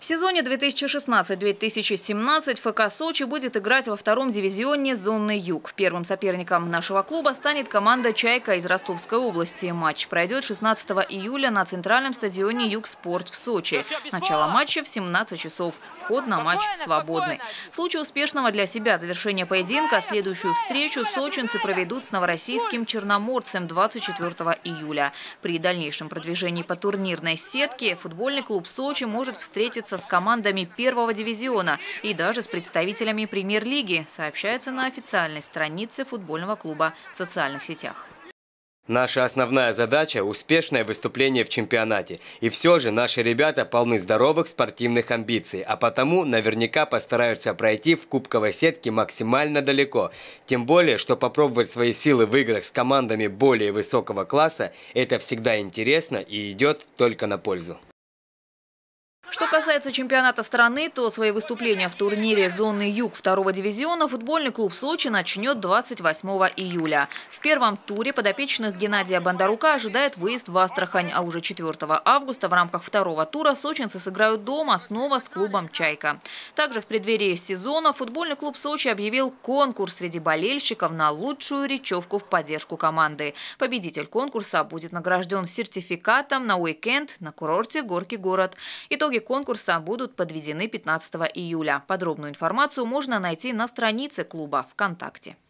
сезоне 2016-2017 ФК «Сочи» будет играть во втором дивизионе зоны «Юг». Первым соперником нашего клуба станет команда «Чайка» из Ростовской области. Матч пройдет 16 июля на центральном стадионе «Юг-Спорт» в Сочи. Начало матча в 17 часов. Вход на матч свободный. В случае успешного для себя завершения поединка следующую встречу сочинцы проведут с новороссийским «Черноморцем» 24 июля. При дальнейшем продвижении по турнирной сетке футбольный клуб «Сочи» может встретиться с командами первого дивизиона и даже с представителями премьер-лиги, сообщается на официальной странице футбольного клуба в социальных сетях. Наша основная задача – успешное выступление в чемпионате. И все же наши ребята полны здоровых спортивных амбиций, а потому наверняка постараются пройти в кубковой сетке максимально далеко. Тем более, что попробовать свои силы в играх с командами более высокого класса – это всегда интересно и идет только на пользу. Что касается чемпионата страны, то свои выступления в турнире зоны «Юг» второго дивизиона футбольный клуб «Сочи» начнет 28 июля. В первом туре подопечных Геннадия Бондарука ожидает выезд в Астрахань, а уже 4 августа в рамках второго тура сочинцы сыграют дома снова с клубом «Чайка». Также в преддверии сезона футбольный клуб «Сочи» объявил конкурс среди болельщиков на лучшую речевку в поддержку команды. Победитель конкурса будет награжден сертификатом на уикенд на курорте «Горький город». Итоги конкурса будут подведены 15 июля. Подробную информацию можно найти на странице клуба ВКонтакте.